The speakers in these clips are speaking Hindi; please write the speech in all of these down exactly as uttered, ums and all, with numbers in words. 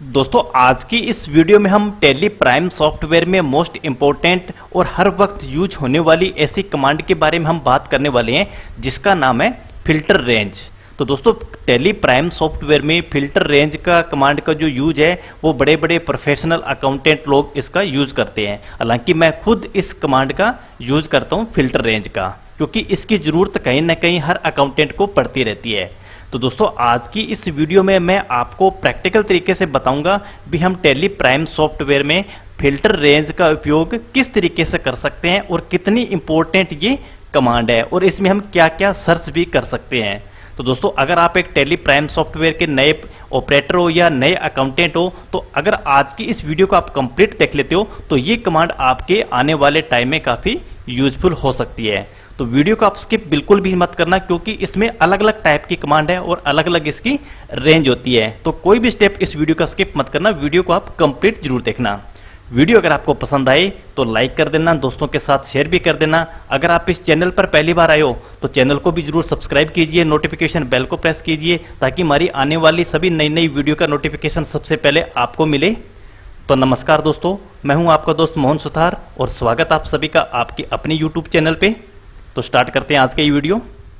दोस्तों आज की इस वीडियो में हम टैली प्राइम सॉफ्टवेयर में मोस्ट इम्पोर्टेंट और हर वक्त यूज होने वाली ऐसी कमांड के बारे में हम बात करने वाले हैं जिसका नाम है फिल्टर रेंज। तो दोस्तों टैली प्राइम सॉफ्टवेयर में फिल्टर रेंज का कमांड का जो यूज है वो बड़े बड़े प्रोफेशनल अकाउंटेंट लोग इसका यूज करते हैं। हालांकि मैं खुद इस कमांड का यूज करता हूँ फिल्टर रेंज का, क्योंकि इसकी ज़रूरत कहीं ना कहीं हर अकाउंटेंट को पड़ती रहती है। तो दोस्तों आज की इस वीडियो में मैं आपको प्रैक्टिकल तरीके से बताऊंगा भी हम टैली प्राइम सॉफ्टवेयर में फिल्टर रेंज का उपयोग किस तरीके से कर सकते हैं और कितनी इंपॉर्टेंट ये कमांड है और इसमें हम क्या क्या सर्च भी कर सकते हैं। तो दोस्तों अगर आप एक टैली प्राइम सॉफ्टवेयर के नए ऑपरेटर हो या नए अकाउंटेंट हो तो अगर आज की इस वीडियो को आप कंप्लीट देख लेते हो तो ये कमांड आपके आने वाले टाइम में काफ़ी यूजफुल हो सकती है। तो वीडियो को आप स्किप बिल्कुल भी मत करना, क्योंकि इसमें अलग अलग टाइप की कमांड है और अलग अलग इसकी रेंज होती है। तो कोई भी स्टेप इस वीडियो का स्किप मत करना, वीडियो को आप कंप्लीट जरूर देखना। वीडियो अगर आपको पसंद आए तो लाइक कर देना, दोस्तों के साथ शेयर भी कर देना। अगर आप इस चैनल पर पहली बार आए हो तो चैनल को भी जरूर सब्सक्राइब कीजिए, नोटिफिकेशन बेल को प्रेस कीजिए ताकि हमारी आने वाली सभी नई नई वीडियो का नोटिफिकेशन सबसे पहले आपको मिले। तो नमस्कार दोस्तों, मैं हूं आपका दोस्त मोहन सुथार और स्वागत आप सभी का आपकी अपनी यूट्यूब चैनल पे। तो स्टार्ट करते हैं आज का ये वीडियो।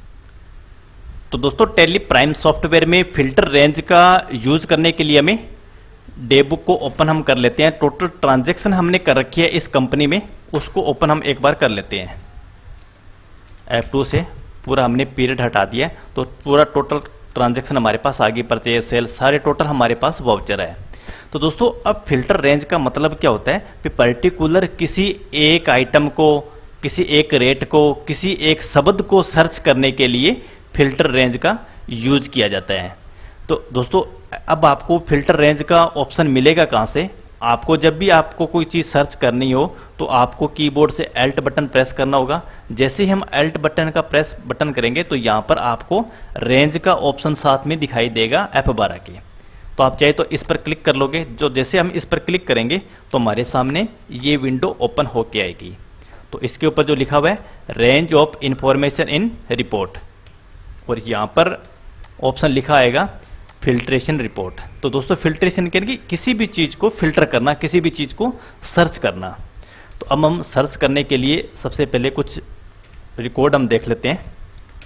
तो दोस्तों टैली प्राइम सॉफ्टवेयर में फिल्टर रेंज का यूज करने के लिए हमें डे बुक को ओपन हम कर लेते हैं। टोटल ट्रांजैक्शन हमने कर रखी है इस कंपनी में, उसको ओपन हम एक बार कर लेते हैं। एफ टू से पूरा हमने पीरियड हटा दिया है तो पूरा टोटल ट्रांजैक्शन हमारे पास आ गई, परचेज सेल सारे टोटल हमारे पास वाउचर है। तो दोस्तों अब फिल्टर रेंज का मतलब क्या होता है कि पर्टिकुलर किसी एक आइटम को, किसी एक रेट को, किसी एक शब्द को सर्च करने के लिए फिल्टर रेंज का यूज किया जाता है। तो दोस्तों अब आपको फिल्टर रेंज का ऑप्शन मिलेगा कहाँ से? आपको जब भी आपको कोई चीज़ सर्च करनी हो तो आपको कीबोर्ड से एल्ट बटन प्रेस करना होगा। जैसे ही हम एल्ट बटन का प्रेस बटन करेंगे तो यहाँ पर आपको रेंज का ऑप्शन साथ में दिखाई देगा एफ बारह के। तो आप चाहे तो इस पर क्लिक कर लोगे। जो जैसे हम इस पर क्लिक करेंगे तो हमारे सामने ये विंडो ओपन होके आएगी। तो इसके ऊपर जो लिखा हुआ है range of information in report, और यहाँ पर ऑप्शन लिखा आएगा फिल्ट्रेशन रिपोर्ट। तो दोस्तों फिल्ट्रेशन के लिए किसी भी चीज़ को फिल्टर करना, किसी भी चीज़ को सर्च करना। तो अब हम सर्च करने के लिए सबसे पहले कुछ रिकॉर्ड हम देख लेते हैं।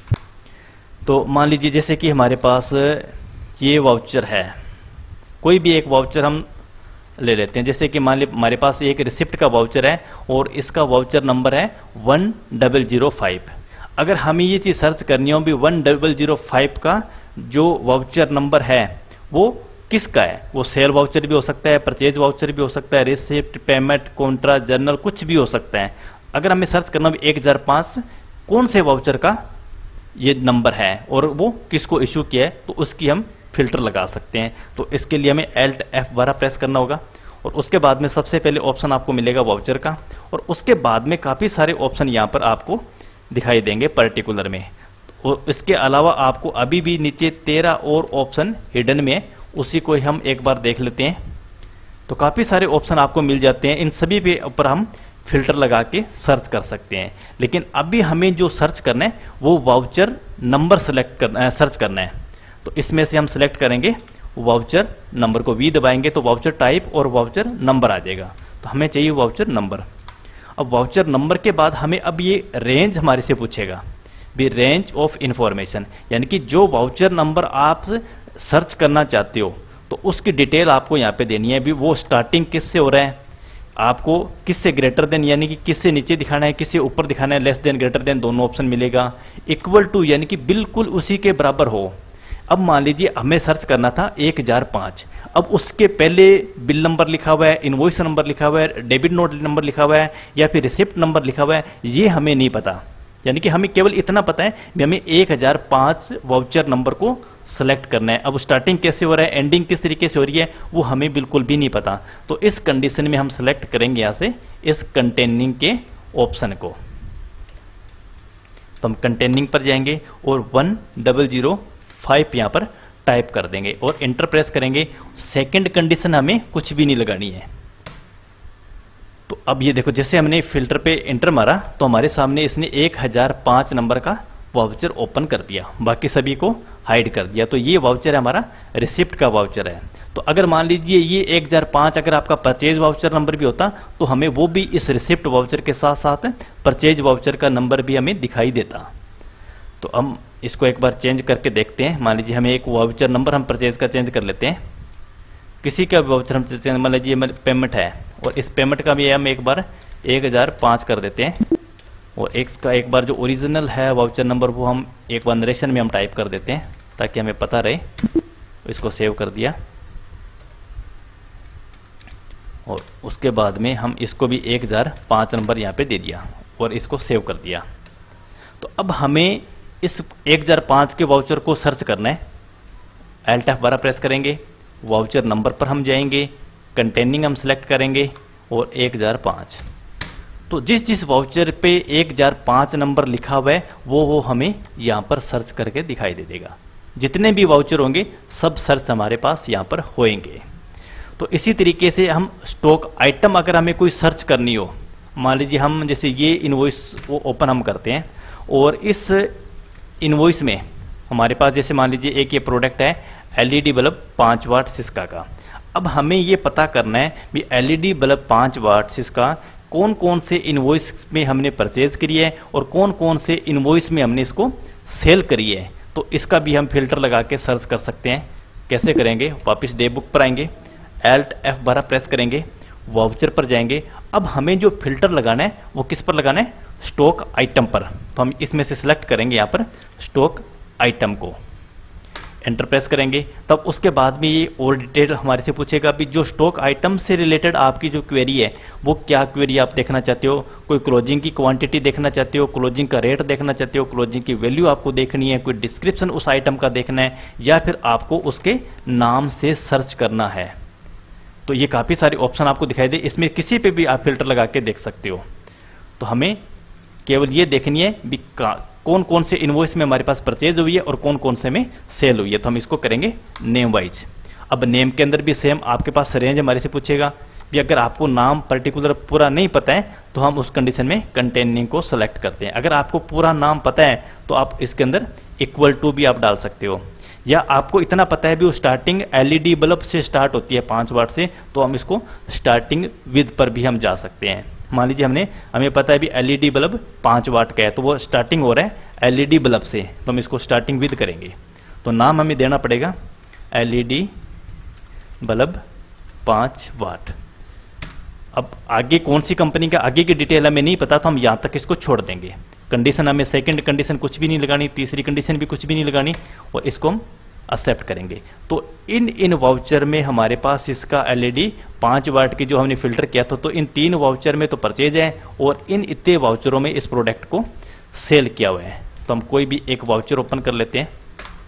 तो मान लीजिए जैसे कि हमारे पास ये वाउचर है, कोई भी एक वाउचर हम ले लेते हैं। जैसे कि मान लीजिए हमारे पास एक रिसिप्ट का वाउचर है और इसका वाउचर नंबर है वन डबल जीरो फाइव। अगर हमें ये चीज़ सर्च करनी हो भी वन डबल जीरो फाइव का जो वाउचर नंबर है वो किसका है, वो सेल वाउचर भी हो सकता है, परचेज वाउचर भी हो सकता है, रिसिप्ट, पेमेंट, कॉन्ट्रा, जर्नल, कुछ भी हो सकता है। अगर हमें सर्च करना भी एक हज़ार पाँच कौन से वाउचर का ये नंबर है और वो किसको इशू किया है तो उसकी हम फिल्टर लगा सकते हैं। तो इसके लिए हमें एल्ट एफ बारह प्रेस करना होगा और उसके बाद में सबसे पहले ऑप्शन आपको मिलेगा वाउचर का, और उसके बाद में काफ़ी सारे ऑप्शन यहाँ पर आपको दिखाई देंगे पर्टिकुलर में। और इसके अलावा आपको अभी भी नीचे तेरह और ऑप्शन हिडन में, उसी को हम एक बार देख लेते हैं। तो काफ़ी सारे ऑप्शन आपको मिल जाते हैं, इन सभी पे ऊपर हम फिल्टर लगा के सर्च कर सकते हैं। लेकिन अभी हमें जो सर्च करना है वो वाउचर नंबर सेलेक्ट करना है, सर्च करना है। तो इसमें से हम सेलेक्ट करेंगे वाउचर नंबर को, वी दबाएंगे तो वाउचर टाइप और वाउचर नंबर आ जाएगा। तो हमें चाहिए वाउचर नंबर। अब वाउचर नंबर के बाद हमें अब ये रेंज हमारे से पूछेगा भी रेंज ऑफ इंफॉर्मेशन, यानी कि जो वाउचर नंबर आप सर्च करना चाहते हो तो उसकी डिटेल आपको यहाँ पे देनी है। भी वो स्टार्टिंग किस से हो रहा है, आपको किससे ग्रेटर देन यानी कि किससे नीचे दिखाना है, किससे ऊपर दिखाना है, लेस देन, ग्रेटर देन दोनों ऑप्शन मिलेगा। इक्वल टू यानी कि बिल्कुल उसी के बराबर हो। अब मान लीजिए हमें सर्च करना था एक हज़ार पाँच, अब उसके पहले बिल नंबर लिखा हुआ है, इनवॉइस नंबर लिखा हुआ है, डेबिट नोट नंबर लिखा हुआ है या फिर रिसिप्ट नंबर लिखा हुआ है, ये हमें नहीं पता। यानी कि हमें केवल इतना पता है कि हमें एक हज़ार पाँच वाउचर नंबर को सेलेक्ट करना है। अब स्टार्टिंग कैसे हो रहा है, एंडिंग किस तरीके से हो रही है, वो हमें बिल्कुल भी नहीं पता। तो इस कंडीशन में हम सेलेक्ट करेंगे यहाँ से इस कंटेनिंग के ऑप्शन को। तो हम कंटेनिंग पर जाएंगे और वन डबल जीरो फाइव यहाँ पर टाइप कर देंगे और इंटर प्रेस करेंगे। सेकंड कंडीशन हमें कुछ भी नहीं लगानी है। तो अब ये देखो जैसे हमने फिल्टर पे इंटर मारा तो हमारे सामने इसने एक हज़ार पाँच नंबर का वाउचर ओपन कर दिया, बाकी सभी को हाइड कर दिया। तो ये वाउचर है हमारा रिसिप्ट का वाउचर है। तो अगर मान लीजिए ये एक हज़ार पाँच अगर आपका परचेज वाउचर नंबर भी होता तो हमें वो भी इस रिसिप्ट वाउचर के साथ साथ परचेज वाउचर का नंबर भी हमें दिखाई देता। तो हम इसको एक बार चेंज करके देखते हैं। मान लीजिए हमें एक वाउचर नंबर हम परचेज का चेंज कर लेते हैं, किसी का भी वाउचर हम मान लीजिए पेमेंट है और इस पेमेंट का भी हम एक बार एक हज़ार पाँच कर देते हैं और एक का एक बार जो ओरिजिनल है वाउचर नंबर वो हम एक बार नरेशन में हम टाइप कर देते हैं ताकि हमें पता रहे। इसको सेव कर दिया और उसके बाद में हम इसको भी एक हज़ार पाँच नंबर यहाँ पे दे दिया और इसको सेव कर दिया। तो अब हमें इस एक हज़ार पाँच के वाउचर को सर्च करना है। एल्ट एफ बारह प्रेस करेंगे, वाउचर नंबर पर हम जाएंगे, कंटेनिंग हम सेलेक्ट करेंगे और एक हज़ार पाँच। तो जिस जिस वाउचर पे एक हज़ार पाँच नंबर लिखा हुआ है वो वो हमें यहाँ पर सर्च करके दिखाई दे देगा। जितने भी वाउचर होंगे सब सर्च हमारे पास यहाँ पर होंगे। तो इसी तरीके से हम स्टॉक आइटम अगर हमें कोई सर्च करनी हो, मान लीजिए हम जैसे ये इनवॉइस वो ओपन हम करते हैं और इस इनवॉइस में हमारे पास जैसे मान लीजिए एक ये प्रोडक्ट है एलईडी बल्ब पाँच वाट सिस्का का। अब हमें ये पता करना है भी एलईडी बल्ब पाँच वाट सिस्का कौन कौन से इनवॉइस में हमने परचेज करी है और कौन कौन से इनवॉइस में हमने इसको सेल करी है। तो इसका भी हम फिल्टर लगा के सर्च कर सकते हैं। कैसे करेंगे, वापस डे बुक पर आएंगे, एल्ट एफ बारह प्रेस करेंगे, वाउचर पर जाएंगे। अब हमें जो फिल्टर लगाना है वो किस पर लगाना है, स्टॉक आइटम पर। तो हम इसमें से सिलेक्ट करेंगे यहाँ पर स्टॉक आइटम को, एंटर प्रेस करेंगे। तब उसके बाद में ये और डिटेल हमारे से पूछेगा भी जो स्टॉक आइटम से रिलेटेड आपकी जो क्वेरी है वो क्या क्वेरी आप देखना चाहते हो। कोई क्लोजिंग की क्वांटिटी देखना चाहते हो, क्लोजिंग का रेट देखना चाहते हो, क्लोजिंग की वैल्यू आपको देखनी है, कोई डिस्क्रिप्शन उस आइटम का देखना है, या फिर आपको उसके नाम से सर्च करना है। तो ये काफ़ी सारे ऑप्शन आपको दिखाई दे, इसमें किसी पे भी आप फिल्टर लगा के देख सकते हो। तो हमें केवल ये देखनी है भी कौन कौन से इनवॉइस में हमारे पास परचेज हुई है और कौन कौन से में सेल हुई है। तो हम इसको करेंगे नेम वाइज। अब नेम के अंदर भी सेम आपके पास रेंज हमारे से पूछेगा भी अगर आपको नाम पर्टिकुलर पूरा नहीं पता है तो हम उस कंडीशन में कंटेनिंग को सेलेक्ट करते हैं। अगर आपको पूरा नाम पता है तो आप इसके अंदर इक्वल टू भी आप डाल सकते हो, या आपको इतना पता है भी वो स्टार्टिंग एलईडी बल्ब से स्टार्ट होती है पाँच वाट से, तो हम इसको स्टार्टिंग विद पर भी हम जा सकते हैं। मान लीजिए हमने हमें पता है भी एलईडी बल्ब पाँच वाट का है तो वो स्टार्टिंग हो रहा है एलईडी बल्ब से, तो हम इसको स्टार्टिंग विद करेंगे। तो नाम हमें देना पड़ेगा एलईडी बल्ब पाँच वाट। अब आगे कौन सी कंपनी का आगे की डिटेल हमें नहीं पता तो हम यहाँ तक इसको छोड़ देंगे। कंडीशन हमें सेकंड कंडीशन कुछ भी नहीं लगानी, तीसरी कंडीशन भी कुछ भी नहीं लगानी और इसको हम एक्सेप्ट करेंगे। तो इन इन वाउचर में हमारे पास इसका एलईडी पाँच वाट की जो हमने फिल्टर किया था तो इन तीन वाउचर में तो परचेज है और इन इतने वाउचरों में इस प्रोडक्ट को सेल किया हुआ है। तो हम कोई भी एक वाउचर ओपन कर लेते हैं।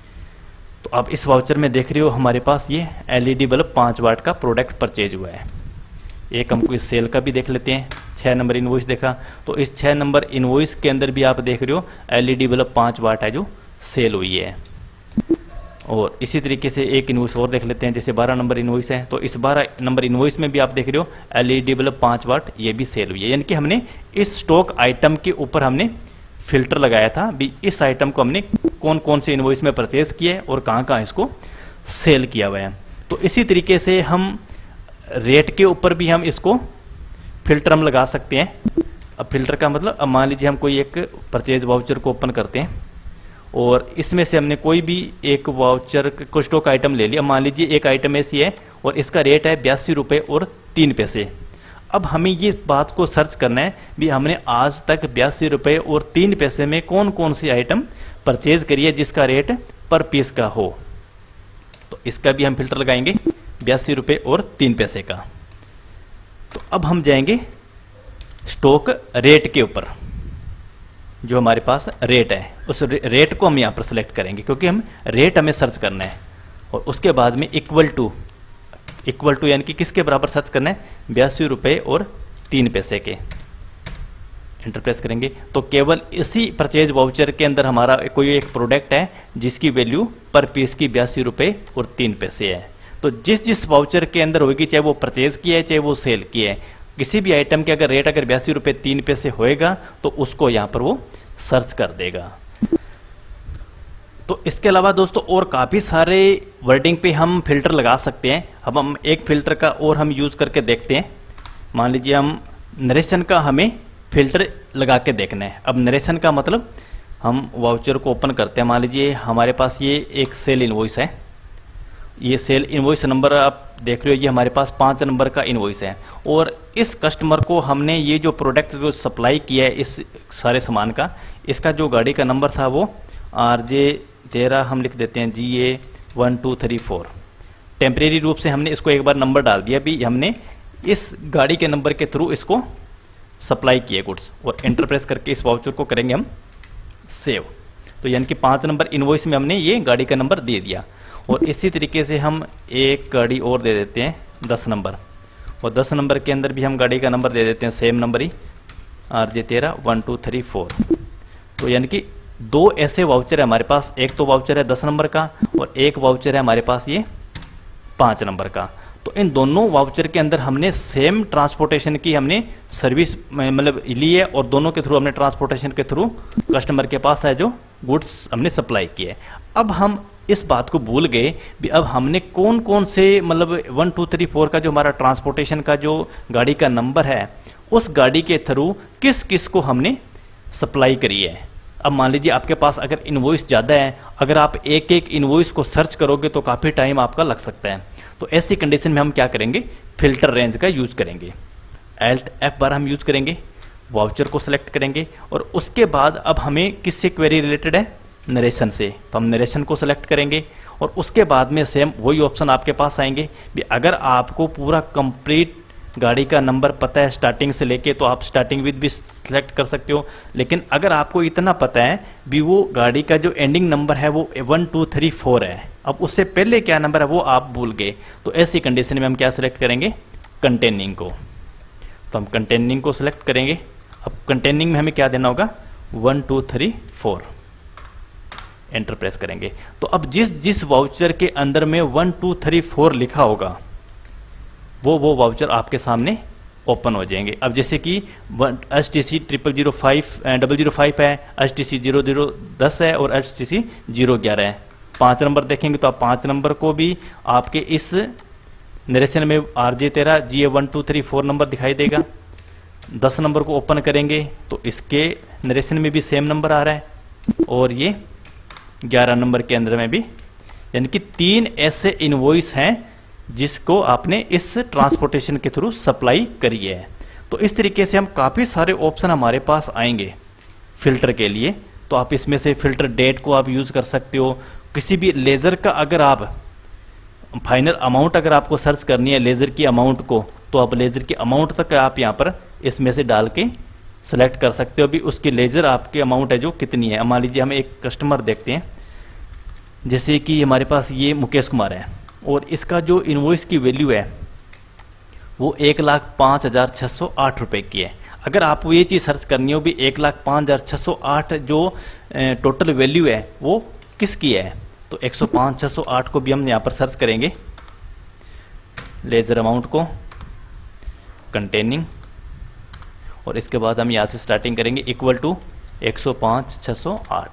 तो अब इस वाउचर में देख रहे हो हमारे पास ये एलईडी बल्ब पाँच वाट का प्रोडक्ट परचेज हुआ है। एक हमको इस सेल का भी देख लेते हैं, छः नंबर इनवॉइस देखा तो इस छः नंबर इनवॉइस के अंदर भी आप देख रहे हो एलईडी बल्ब पाँच वाट है जो सेल हुई है। और इसी तरीके से एक इनवॉइस और देख लेते हैं, जैसे बारह नंबर इनवॉइस है तो इस बारह नंबर इनवॉइस में भी आप देख रहे हो एलईडी बल्ब पाँच वाट ये भी सेल हुई है। यानी कि हमने इस स्टॉक आइटम के ऊपर हमने फिल्टर लगाया था भी इस आइटम को हमने कौन कौन से इनवॉइस में परचेज किया है और कहाँ कहाँ इसको सेल किया हुआ है। तो इसी तरीके से हम रेट के ऊपर भी हम इसको फिल्टर हम लगा सकते हैं। अब फिल्टर का मतलब अब मान लीजिए हम कोई एक परचेज वाउचर को ओपन करते हैं और इसमें से हमने कोई भी एक वाउचर को स्टॉक आइटम ले लिया। मान लीजिए एक आइटम ऐसी है और इसका रेट है बयासी रुपये और तीन पैसे। अब हमें ये बात को सर्च करना है भी हमने आज तक बयासी रुपये और तीन पैसे में कौन कौन सी आइटम परचेज करी है जिसका रेट पर पीस का हो। तो इसका भी हम फिल्टर लगाएंगे बयासी रुपये और तीन पैसे का। तो अब हम जाएंगे स्टॉक रेट के ऊपर, जो हमारे पास रेट है उस रेट को हम यहाँ पर सेलेक्ट करेंगे क्योंकि हम रेट हमें सर्च करना है। और उसके बाद में इक्वल टू इक्वल टू यानी कि किसके बराबर सर्च करना है, बयासी रुपये और तीन पैसे के। एंटर प्रेस करेंगे तो केवल इसी परचेज वाउचर के अंदर हमारा कोई एक प्रोडक्ट है जिसकी वैल्यू पर पीस की बयासी रुपये और तीन पैसे है। तो जिस जिस वाउचर के अंदर होगी, चाहे वो परचेज किया है चाहे वो सेल किया है, किसी भी आइटम के अगर रेट अगर बयासी रुपये तीन पैसे होएगा तो उसको यहाँ पर वो सर्च कर देगा। तो इसके अलावा दोस्तों और काफ़ी सारे वर्डिंग पे हम फिल्टर लगा सकते हैं। अब हम एक फ़िल्टर का और हम यूज़ करके देखते हैं। मान लीजिए हम नरेशन का हमें फ़िल्टर लगा के देखना है। अब नरेशन का मतलब हम वाउचर को ओपन करते हैं। मान लीजिए हमारे पास ये एक सेल इनवॉइस है, ये सेल इनवॉइस नंबर आप देख रहे हो, ये हमारे पास पाँच नंबर का इनवॉइस है और इस कस्टमर को हमने ये जो प्रोडक्ट जो सप्लाई किया है इस सारे सामान का, इसका जो गाड़ी का नंबर था वो आर जे तेरह हम लिख देते हैं G A one two three four. Temporary रूप से हमने इसको एक बार नंबर डाल दिया, भी हमने इस गाड़ी के नंबर के थ्रू इसको सप्लाई किए गुड्स, और एंटर प्रेस करके इस वाउचर को करेंगे हम सेव। तो यानी कि पाँच नंबर इनवॉइस में हमने ये गाड़ी का नंबर दे दिया। और इसी तरीके से हम एक गाड़ी और दे देते हैं दस नंबर, और दस नंबर के अंदर भी हम गाड़ी का नंबर दे देते हैं सेम नंबर ही आर जे तेरह वन टू थ्री फोर। तो यानी कि दो ऐसे वाउचर है हमारे पास, एक तो वाउचर है दस नंबर का और एक वाउचर है हमारे पास ये पाँच नंबर का। तो इन दोनों वाउचर के अंदर हमने सेम ट्रांसपोर्टेशन की हमने सर्विस मतलब ली है और दोनों के थ्रू हमने ट्रांसपोर्टेशन के थ्रू कस्टमर के पास है जो गुड्स हमने सप्लाई किए। अब हम इस बात को भूल गए भी अब हमने कौन कौन से मतलब वन टू थ्री फोर का जो हमारा ट्रांसपोर्टेशन का जो गाड़ी का नंबर है उस गाड़ी के थ्रू किस किस को हमने सप्लाई करी है। अब मान लीजिए आपके पास अगर इनवॉइस ज़्यादा है, अगर आप एक एक इनवॉइस को सर्च करोगे तो काफ़ी टाइम आपका लग सकता है। तो ऐसी कंडीशन में हम क्या करेंगे, फिल्टर रेंज का यूज करेंगे। एल्ट एफ बार हम यूज करेंगे, वाउचर को सिलेक्ट करेंगे और उसके बाद अब हमें किससे क्वेरी रिलेटेड है, नरेशन से, तो हम नरेशन को सिलेक्ट करेंगे और उसके बाद में सेम वही ऑप्शन आपके पास आएंगे भी अगर आपको पूरा कंप्लीट गाड़ी का नंबर पता है स्टार्टिंग से लेके तो आप स्टार्टिंग विद भी सिलेक्ट कर सकते हो। लेकिन अगर आपको इतना पता है भी वो गाड़ी का जो एंडिंग नंबर है वो वन टू थ्री फोर है, अब उससे पहले क्या नंबर है वो आप भूल गए, तो ऐसी कंडीशन में हम क्या सिलेक्ट करेंगे, कंटेनिंग को। तो हम कंटेनिंग को सिलेक्ट करेंगे। अब कंटेनिंग में हमें क्या देना होगा, one two three four, enter press करेंगे। तो अब जिस जिस वाउचर के अंदर में वन टू थ्री फोर लिखा होगा वो वो वाउचर आपके सामने ओपन हो जाएंगे। अब जैसे कि H T C triple zero five double zero five है, H T C zero zero दस है और एच टी सी जीरो ग्यारह है। पाँच नंबर देखेंगे तो आप पाँच नंबर को भी आपके इस नरेशन में आर जे तेरह G A one two three four number दिखाई देगा। दस नंबर को ओपन करेंगे तो इसके नरेशन में भी सेम नंबर आ रहा है और ये ग्यारह नंबर के अंदर में भी, यानी कि तीन ऐसे इनवॉइस हैं जिसको आपने इस ट्रांसपोर्टेशन के थ्रू सप्लाई करी है। तो इस तरीके से हम काफ़ी सारे ऑप्शन हमारे पास आएंगे फिल्टर के लिए। तो आप इसमें से फिल्टर डेट को आप यूज़ कर सकते हो, किसी भी लेज़र का अगर आप फाइनल अमाउंट अगर आपको सर्च करनी है लेज़र की अमाउंट को, तो आप लेज़र की अमाउंट तक आप यहाँ पर इसमें से डाल के सेलेक्ट कर सकते हो भी उसकी लेज़र आपकी अमाउंट है जो कितनी है। मान लीजिए हम एक कस्टमर देखते हैं, जैसे कि हमारे पास ये मुकेश कुमार है और इसका जो इनवॉइस की वैल्यू है वो एक लाख पाँच हज़ार छः सौ आठ रुपये की है। अगर आपको ये चीज़ सर्च करनी हो भी एक लाख पाँच हज़ार छः सौ आठ जो टोटल वैल्यू है वो किसकी है, तो एक सौ पाँच छः सौ आठ को भी हम यहाँ पर सर्च करेंगे, लेज़र अमाउंट को, कंटेनिंग, और इसके बाद हम यहाँ से स्टार्टिंग करेंगे इक्वल टू एक सौ पाँच छः सौ आठ।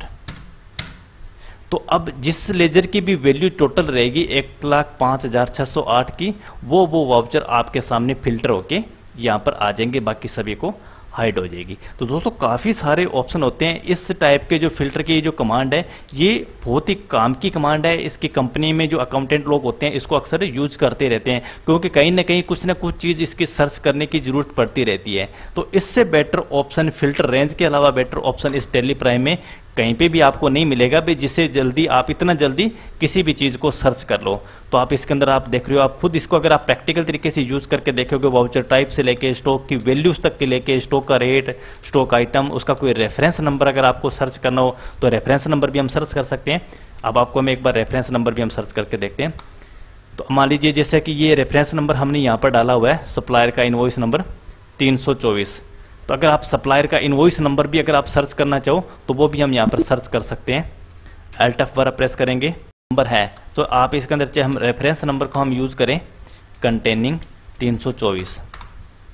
तो अब जिस लेजर की भी वैल्यू टोटल रहेगी एक लाख पाँच हज़ार छः सौ आठ की, वो वो वाउचर आपके सामने फिल्टर होके यहाँ पर आ जाएंगे, बाकी सभी को हाइड हो जाएगी। तो दोस्तों काफ़ी सारे ऑप्शन होते हैं इस टाइप के जो फिल्टर की जो कमांड है, ये बहुत ही काम की कमांड है। इसकी कंपनी में जो अकाउंटेंट लोग होते हैं इसको अक्सर यूज करते रहते हैं, क्योंकि कहीं ना कहीं कुछ ना कुछ चीज़ इसकी सर्च करने की ज़रूरत पड़ती रहती है। तो इससे बेटर ऑप्शन फिल्टर रेंज के अलावा बेटर ऑप्शन इस टेली प्राइम में कहीं पे भी आपको नहीं मिलेगा भी, जिससे जल्दी आप इतना जल्दी किसी भी चीज़ को सर्च कर लो। तो आप इसके अंदर आप देख रहे हो, आप खुद इसको अगर आप प्रैक्टिकल तरीके से यूज़ करके देखोगे, वाउचर टाइप से लेके स्टॉक की वैल्यूज तक के लेके स्टॉक का रेट, स्टॉक आइटम, उसका कोई रेफरेंस नंबर अगर आपको सर्च करना हो तो रेफरेंस नंबर भी हम सर्च कर सकते हैं। अब आपको हम एक बार रेफरेंस नंबर भी हम सर्च करके देखते हैं। तो मान लीजिए जैसे कि ये रेफरेंस नंबर हमने यहाँ पर डाला हुआ है, सप्लायर का इनवॉइस नंबर तीन सौ चौबीस। तो अगर आप सप्लायर का इनवॉइस नंबर भी अगर आप सर्च करना चाहो तो वो भी हम यहाँ पर सर्च कर सकते हैं। एल्ट एफ बार प्रेस करेंगे, नंबर है तो आप इसके अंदर चाहे हम रेफरेंस नंबर को हम यूज़ करें कंटेनिंग तीन सौ चौबीस,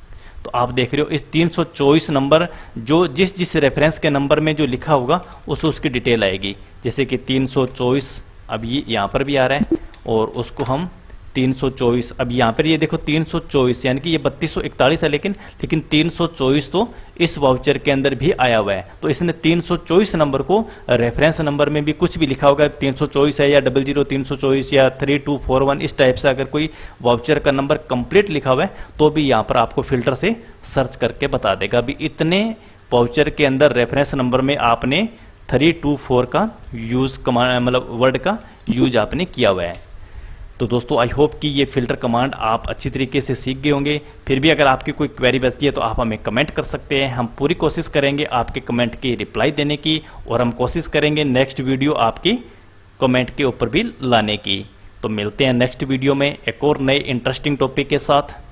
तो आप देख रहे हो इस तीन सौ चौबीस नंबर जो जिस जिस रेफरेंस के नंबर में जो लिखा होगा उस उसकी डिटेल आएगी। जैसे कि तीन सौ चौबीस अब ये यहाँ पर भी आ रहा है और उसको हम तीन सौ चौबीस, अब यहाँ पर ये देखो तीन सौ चौबीस यानी कि ये बत्तीस सौ इकतालीस है, लेकिन लेकिन तीन सौ चौबीस तो इस वाउचर के अंदर भी आया हुआ है। तो इसने तीन सौ चौबीस नंबर को रेफरेंस नंबर में भी कुछ भी लिखा होगा, तीन सौ चौबीस है या डबल जीरो तीन सौ चौबीस या थ्री टू फोर वन, इस टाइप से अगर कोई वाउचर का नंबर कंप्लीट लिखा हुआ है तो भी यहाँ पर आपको फिल्टर से सर्च करके बता देगा। अभी इतने वाउचर के अंदर रेफरेंस नंबर में आपने थ्री टू फोर का यूज़ कमांड मतलब वर्ड का यूज आपने किया हुआ है। तो दोस्तों आई होप कि ये फ़िल्टर कमांड आप अच्छी तरीके से सीख गए होंगे। फिर भी अगर आपकी कोई क्वेरी बचती है तो आप हमें कमेंट कर सकते हैं, हम पूरी कोशिश करेंगे आपके कमेंट की रिप्लाई देने की, और हम कोशिश करेंगे नेक्स्ट वीडियो आपकी कमेंट के ऊपर भी लाने की। तो मिलते हैं नेक्स्ट वीडियो में एक और नए इंटरेस्टिंग टॉपिक के साथ।